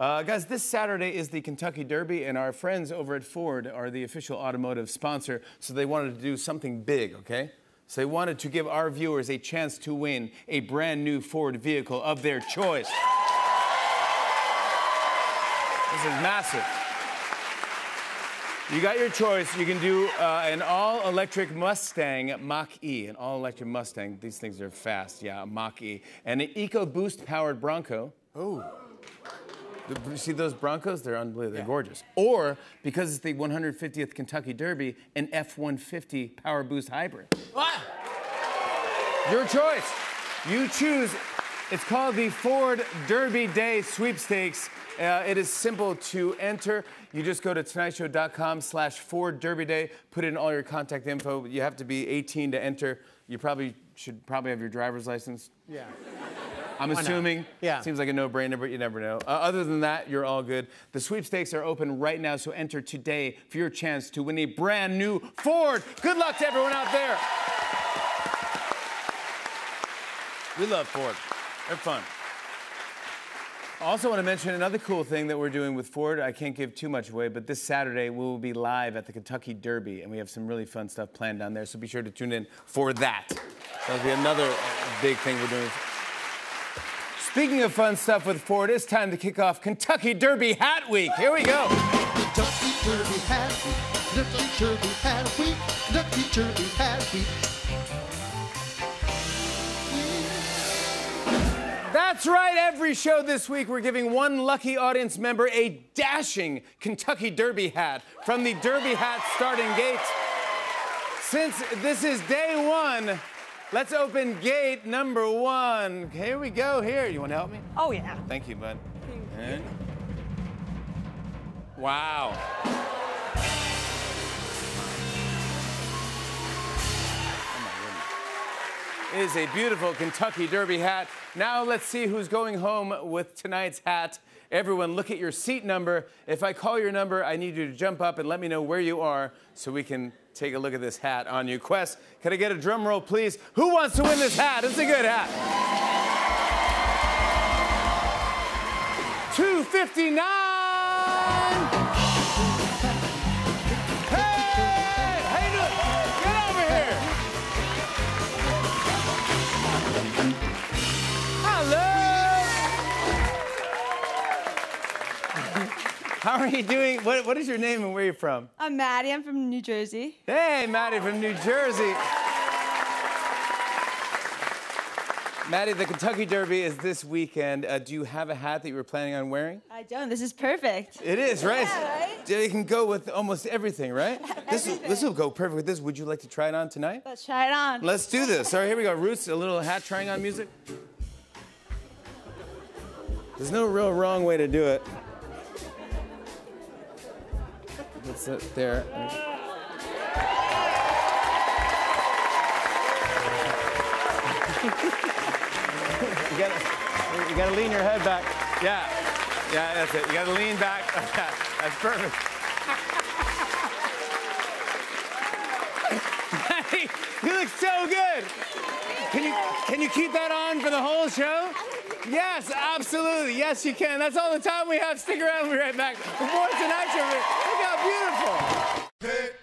Guys, this Saturday is the Kentucky Derby, and our friends over at Ford are the official automotive sponsor, so they wanted to do something big, okay? So they wanted to give our viewers a chance to win a brand new Ford vehicle of their choice. This is massive. You got your choice. You can do an all-electric Mustang Mach-E, an all-electric Mustang. These things are fast, yeah, Mach-E. And an EcoBoost-powered Bronco. Oh. You see those Broncos? They're unbelievable. They're gorgeous. Or, because it's the 150th Kentucky Derby, an F-150 Power Boost Hybrid. What? Your choice. You choose. It's called the Ford Derby Day Sweepstakes. It is simple to enter. You just go to tonightshow.com/Ford Derby Day, put in all your contact info. You have to be 18 to enter. You should have your driver's license. Yeah. I'm assuming. Yeah. Seems like a no-brainer, but you never know. Other than that, you're all good. The sweepstakes are open right now, so enter today for your chance to win a brand new Ford. Good luck to everyone out there. We love Ford. They're fun. I also want to mention another cool thing that we're doing with Ford. I can't give too much away, but this Saturday we will be live at the Kentucky Derby, and we have some really fun stuff planned down there, so be sure to tune in for that. That'll be another big thing we're doing. Speaking of fun stuff with Ford, it's time to kick off Kentucky Derby Hat Week. Here we go. Kentucky Derby Hat Week. Kentucky Derby Hat Week. Kentucky Derby Hat Week. That's right. Every show this week, we're giving one lucky audience member a dashing Kentucky Derby hat from the Derby Hat starting gate. Since this is day one, let's open gate number 1. Here we go. Here, you want to help me? Oh, yeah. Thank you, bud. And... wow. It is a beautiful Kentucky Derby hat. Now let's see who's going home with tonight's hat. Everyone, look at your seat number. If I call your number, I need you to jump up and let me know where you are so we can take a look at this hat on you. Quest, can I get a drum roll, please? Who wants to win this hat? It's a good hat. 259. Hey, how you doing? Get over here. Hello. How are you doing? What is your name and where are you from? I'm Maddie. I'm from New Jersey. Hey, Maddie from New Jersey. Maddie, the Kentucky Derby is this weekend. Do you have a hat that you were planning on wearing? I don't. This is perfect. It is, right? Yeah, right? You can go with almost everything, right? This will go perfect with this. Would you like to try it on tonight? Let's try it on. Let's do this. All right, here we go. Roots, a little hat trying on music. There's no real wrong way to do it. What's it there? You gotta lean your head back. Yeah, that's it. You gotta lean back. That's perfect. Hey, you look so good. Can you keep that on for the whole show? Yes, absolutely. Yes, you can. That's all the time we have. Stick around. We'll be right back. Before Tonight Show, look how beautiful.